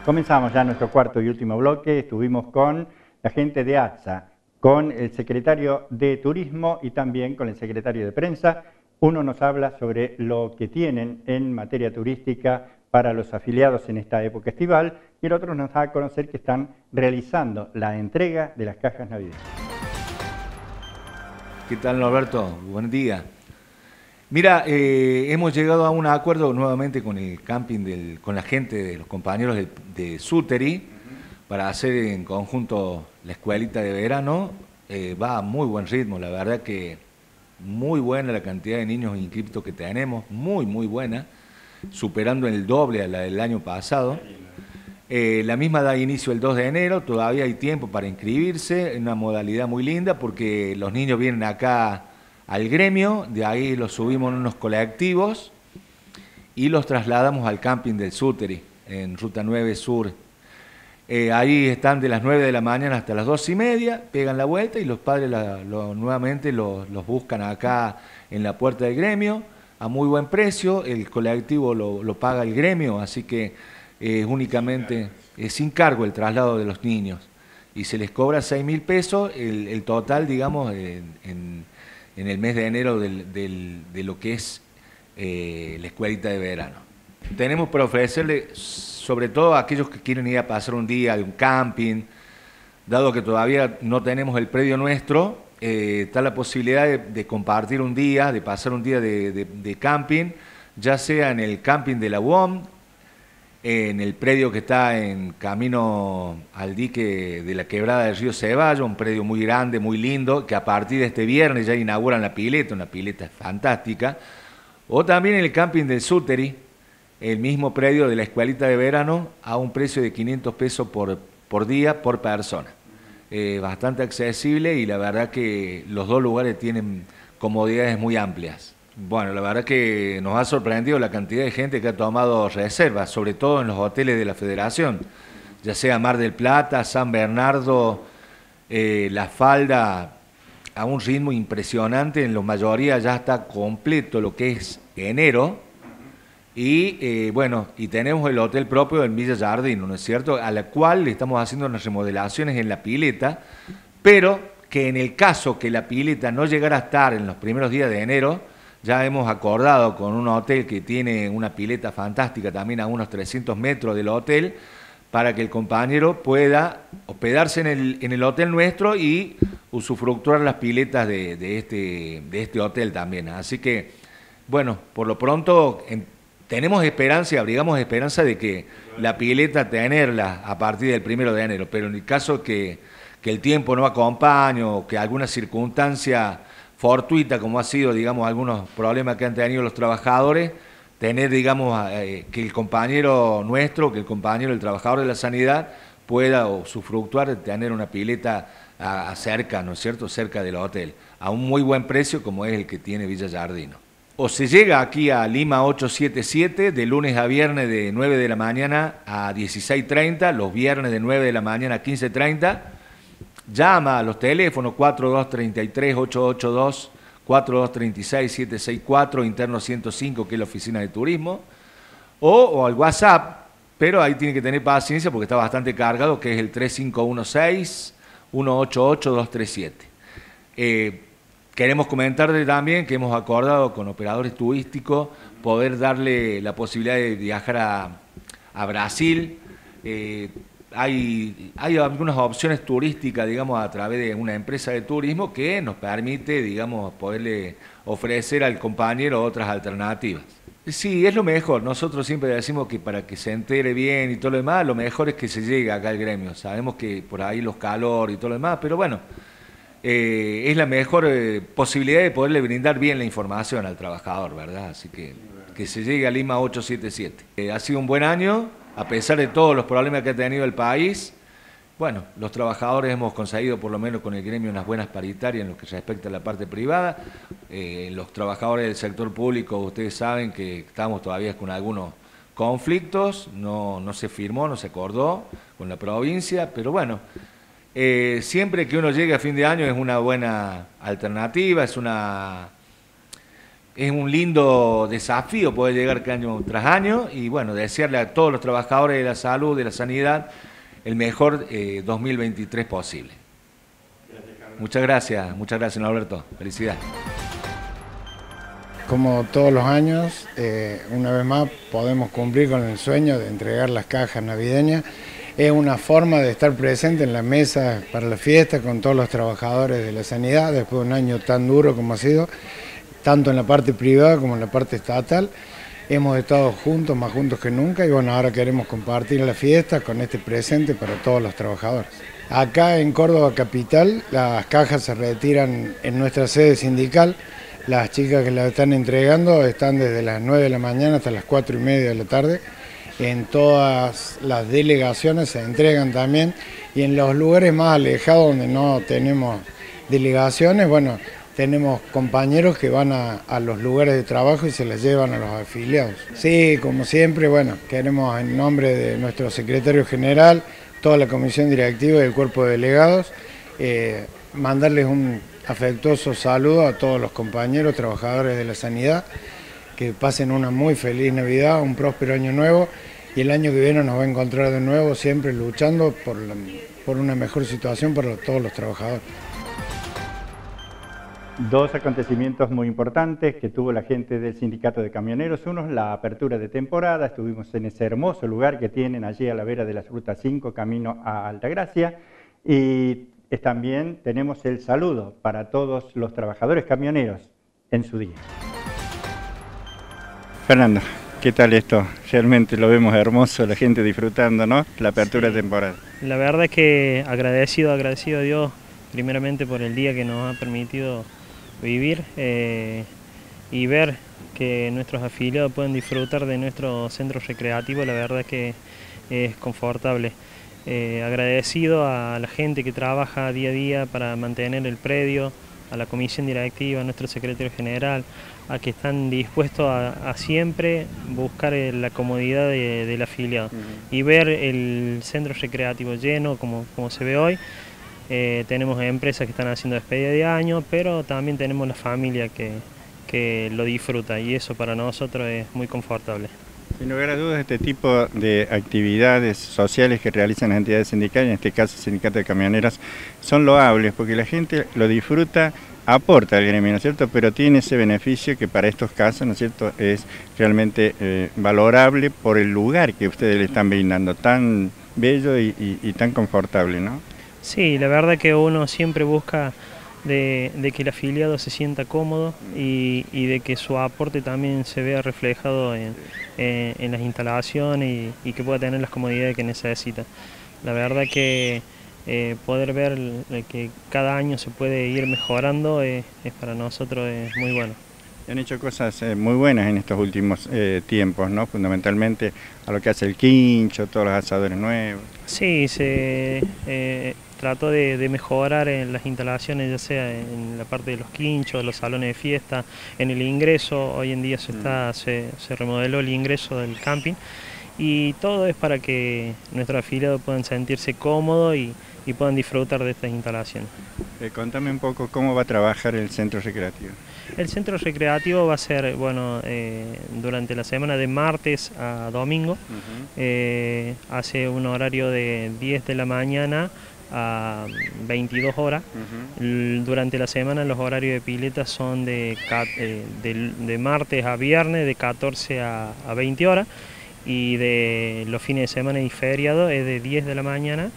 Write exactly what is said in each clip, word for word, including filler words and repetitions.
Comenzamos ya nuestro cuarto y último bloque. Estuvimos con la gente de ATSA, con el secretario de Turismo y también con el secretario de Prensa. Uno nos habla sobre lo que tienen en materia turística para los afiliados en esta época estival y el otro nos da a conocer que están realizando la entrega de las cajas navideñas. ¿Qué tal, Norberto? Buen día. Mira, eh, hemos llegado a un acuerdo nuevamente con el camping, del, con la gente de los compañeros de, de Súteri, uh-huh, para hacer en conjunto la escuelita de verano. Eh, va a muy buen ritmo, la verdad que muy buena la cantidad de niños inscriptos que tenemos, muy, muy buena, superando el doble a la del año pasado. Eh, la misma da inicio el dos de enero, todavía hay tiempo para inscribirse, en una modalidad muy linda porque los niños vienen acá al gremio, de ahí los subimos en unos colectivos y los trasladamos al camping del Súteri, en Ruta nueve Sur. Eh, ahí están de las nueve de la mañana hasta las dos y media, pegan la vuelta y los padres la, lo, nuevamente los, los buscan acá en la puerta del gremio a muy buen precio. El colectivo lo, lo paga el gremio, así que es eh, únicamente eh, sin cargo el traslado de los niños. Y se les cobra seis mil pesos el, el total, digamos, en, en en el mes de enero del, del, de lo que es eh, la escuelita de verano. Tenemos para ofrecerle, sobre todo a aquellos que quieren ir a pasar un día a un camping, dado que todavía no tenemos el predio nuestro, eh, está la posibilidad de, de compartir un día, de pasar un día de, de, de camping, ya sea en el camping de la U O M, en el predio que está en camino al dique de la quebrada del río Ceballos, un predio muy grande, muy lindo, que a partir de este viernes ya inauguran la pileta, una pileta fantástica, o también en el camping del Súteri, el mismo predio de la escuelita de verano, a un precio de quinientos pesos por, por día, por persona. Eh, bastante accesible y la verdad que los dos lugares tienen comodidades muy amplias. Bueno, la verdad que nos ha sorprendido la cantidad de gente que ha tomado reservas, sobre todo en los hoteles de la Federación, ya sea Mar del Plata, San Bernardo, eh, La Falda, a un ritmo impresionante. En la mayoría ya está completo lo que es enero. Y eh, bueno, y tenemos el hotel propio en Villa Jardino, ¿no es cierto?, a la cual le estamos haciendo unas remodelaciones en la pileta, pero que en el caso que la pileta no llegara a estar en los primeros días de enero, ya hemos acordado con un hotel que tiene una pileta fantástica también a unos trescientos metros del hotel, para que el compañero pueda hospedarse en el, en el hotel nuestro y usufructuar las piletas de, de, este, de este hotel también. Así que, bueno, por lo pronto en, tenemos esperanza y abrigamos esperanza de que la pileta tenerla a partir del primero de enero, pero en el caso que, que el tiempo no acompañe o que alguna circunstancia fortuita, como ha sido, digamos, algunos problemas que han tenido los trabajadores, tener, digamos, eh, que el compañero nuestro, que el compañero, el trabajador de la sanidad, pueda usufructuar de tener una pileta a, a cerca, ¿no es cierto?, cerca del hotel, a un muy buen precio como es el que tiene Villa Jardino. O se llega aquí a Lima ochocientos setenta y siete, de lunes a viernes de nueve de la mañana a dieciséis treinta, los viernes de nueve de la mañana a quince treinta, llama a los teléfonos cuatro dos tres tres, ocho ocho dos, cuatro dos tres seis, siete seis cuatro, interno ciento cinco, que es la oficina de turismo, o, o al WhatsApp, pero ahí tiene que tener paciencia porque está bastante cargado, que es el tres cinco uno seis, uno ocho ocho, dos tres siete. Eh, queremos comentarle también que hemos acordado con operadores turísticos poder darle la posibilidad de viajar a, a Brasil. eh, Hay, hay algunas opciones turísticas, digamos, a través de una empresa de turismo que nos permite, digamos, poderle ofrecer al compañero otras alternativas. Sí, es lo mejor. Nosotros siempre decimos que para que se entere bien y todo lo demás, lo mejor es que se llegue acá al gremio. Sabemos que por ahí los calores y todo lo demás, pero bueno, eh, es la mejor eh, posibilidad de poderle brindar bien la información al trabajador, ¿verdad? Así que que se llegue a Lima ochocientos setenta y siete. Eh, ha sido un buen año. A pesar de todos los problemas que ha tenido el país, bueno, los trabajadores hemos conseguido, por lo menos con el gremio, unas buenas paritarias en lo que respecta a la parte privada. Eh, los trabajadores del sector público, ustedes saben que estamos todavía con algunos conflictos, no, no se firmó, no se acordó con la provincia, pero bueno, eh, siempre que uno llegue a fin de año es una buena alternativa, es una es un lindo desafío poder llegar año tras año y bueno, desearle a todos los trabajadores de la salud, de la sanidad, el mejor eh, dos mil veintitrés posible. Muchas gracias, muchas gracias, Norberto. Felicidades. Como todos los años, eh, una vez más podemos cumplir con el sueño de entregar las cajas navideñas. Es una forma de estar presente en la mesa para la fiesta con todos los trabajadores de la sanidad, después de un año tan duro como ha sido, tanto en la parte privada como en la parte estatal. Hemos estado juntos, más juntos que nunca, y bueno, ahora queremos compartir la fiesta con este presente para todos los trabajadores. Acá en Córdoba Capital, las cajas se retiran en nuestra sede sindical. Las chicas que las están entregando están desde las nueve de la mañana hasta las cuatro y media de la tarde. En todas las delegaciones se entregan también, y en los lugares más alejados donde no tenemos delegaciones, bueno, tenemos compañeros que van a, a los lugares de trabajo y se las llevan a los afiliados. Sí, como siempre, bueno, queremos en nombre de nuestro secretario general, toda la comisión directiva y el cuerpo de delegados, eh, mandarles un afectuoso saludo a todos los compañeros trabajadores de la sanidad, que pasen una muy feliz Navidad, un próspero año nuevo, y el año que viene nos va a encontrar de nuevo siempre luchando por, la, por una mejor situación para todos los trabajadores. Dos acontecimientos muy importantes que tuvo la gente del Sindicato de Camioneros. Uno es la apertura de temporada, estuvimos en ese hermoso lugar que tienen allí a la vera de la Ruta cinco, camino a Altagracia, y también tenemos el saludo para todos los trabajadores camioneros en su día. Fernando, ¿qué tal esto? Realmente lo vemos hermoso, la gente disfrutando, ¿no? La apertura sí, de temporada. La verdad es que agradecido, agradecido a Dios, primeramente por el día que nos ha permitido vivir eh, y ver que nuestros afiliados pueden disfrutar de nuestro centro recreativo. La verdad es que es confortable. Eh, agradecido a la gente que trabaja día a día para mantener el predio, a la comisión directiva, a nuestro secretario general, a que están dispuestos a, a siempre buscar la comodidad de, del afiliado. Uh-huh. Y ver el centro recreativo lleno como, como se ve hoy. Eh, tenemos empresas que están haciendo despedida de año, pero también tenemos la familia que, que lo disfruta, y eso para nosotros es muy confortable. Sin lugar a dudas, este tipo de actividades sociales que realizan las entidades sindicales, en este caso el Sindicato de Camioneros, son loables porque la gente lo disfruta, aporta al gremio, ¿no es cierto? Pero tiene ese beneficio que para estos casos, ¿no es cierto?, es realmente eh, valorable por el lugar que ustedes le están brindando, tan bello y, y, y tan confortable, ¿no? Sí, la verdad que uno siempre busca de, de que el afiliado se sienta cómodo y, y de que su aporte también se vea reflejado en, en, en las instalaciones y, y que pueda tener las comodidades que necesita. La verdad que eh, poder ver que cada año se puede ir mejorando es, es para nosotros es muy bueno. Han hecho cosas eh, muy buenas en estos últimos eh, tiempos, ¿no? Fundamentalmente a lo que hace el quincho, todos los asadores nuevos. Sí, se eh, trató de, de mejorar en las instalaciones, ya sea en la parte de los quinchos, los salones de fiesta, en el ingreso. Hoy en día se, está, se, se remodeló el ingreso del camping, y todo es para que nuestros afiliados puedan sentirse cómodos y, y puedan disfrutar de estas instalaciones. Eh, contame un poco cómo va a trabajar el centro recreativo. El centro recreativo va a ser, bueno, eh, durante la semana de martes a domingo. Uh-huh. eh, hace un horario de diez de la mañana a veintidós horas. Uh-huh. Durante la semana los horarios de pileta son de, eh, de, de martes a viernes de catorce a veinte horas, y de los fines de semana y feriados es de diez de la mañana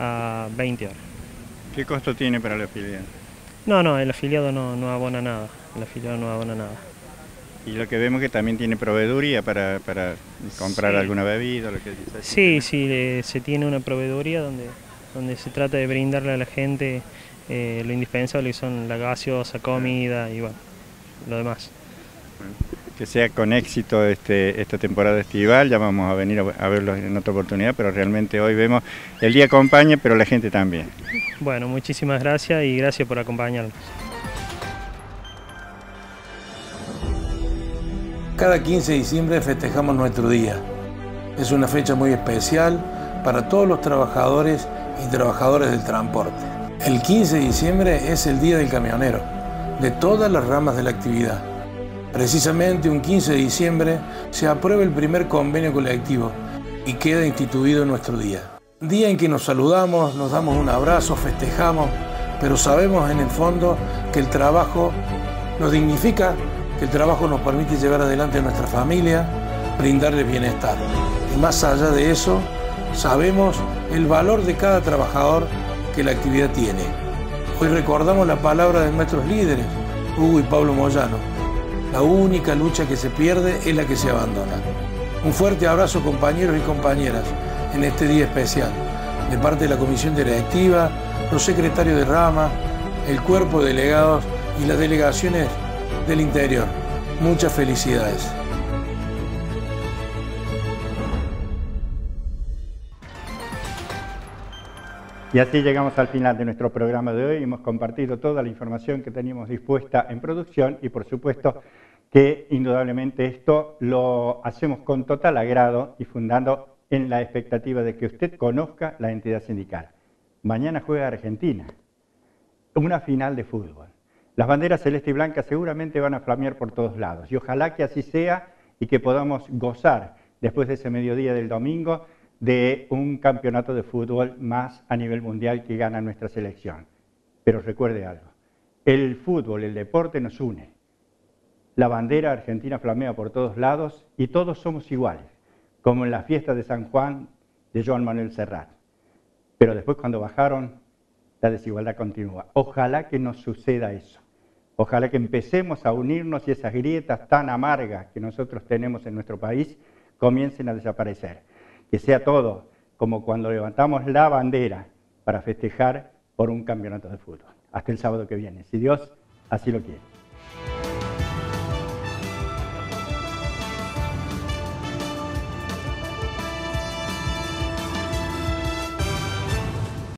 a veinte horas. ¿Qué costo tiene para el afiliado? No, no, el afiliado no, no abona nada, el afiliado no abona nada. Y lo que vemos que también tiene proveeduría para, para comprar sí. alguna bebida, lo que dice. Sí, sí, eh, se tiene una proveeduría donde, donde se trata de brindarle a la gente eh, lo indispensable, que son la gaseosa, comida y bueno, lo demás. Bueno, que sea con éxito este, esta temporada estival, ya vamos a venir a, a verlos en otra oportunidad, pero realmente hoy vemos, el día acompaña, pero la gente también. Bueno, muchísimas gracias y gracias por acompañarnos. Cada quince de diciembre festejamos nuestro día. Es una fecha muy especial para todos los trabajadores y trabajadoras del transporte. El quince de diciembre es el Día del Camionero, de todas las ramas de la actividad. Precisamente un quince de diciembre se aprueba el primer convenio colectivo y queda instituido nuestro día. Día en que nos saludamos, nos damos un abrazo, festejamos, pero sabemos en el fondo que el trabajo nos dignifica, que el trabajo nos permite llevar adelante a nuestra familia, brindarles bienestar. Y más allá de eso, sabemos el valor de cada trabajador que la actividad tiene. Hoy recordamos la palabra de nuestros líderes, Hugo y Pablo Moyano. La única lucha que se pierde es la que se abandona. Un fuerte abrazo, compañeros y compañeras, en este día especial, de parte de la Comisión Directiva, los secretarios de rama, el cuerpo de delegados y las delegaciones del interior. Muchas felicidades. Y así llegamos al final de nuestro programa de hoy. Hemos compartido toda la información que teníamos dispuesta en producción y por supuesto que indudablemente esto lo hacemos con total agrado y fundando en la expectativa de que usted conozca la entidad sindical. Mañana juega Argentina, una final de fútbol. Las banderas celeste y blanca seguramente van a flamear por todos lados y ojalá que así sea y que podamos gozar después de ese mediodía del domingo de un campeonato de fútbol más a nivel mundial que gana nuestra selección. Pero recuerde algo, el fútbol, el deporte nos une. La bandera argentina flamea por todos lados y todos somos iguales, como en la fiesta de San Juan de Joan Manuel Serrat. Pero después cuando bajaron, la desigualdad continúa. Ojalá que nos suceda eso. Ojalá que empecemos a unirnos y esas grietas tan amargas que nosotros tenemos en nuestro país comiencen a desaparecer. Que sea todo como cuando levantamos la bandera para festejar por un campeonato de fútbol. Hasta el sábado que viene, si Dios así lo quiere.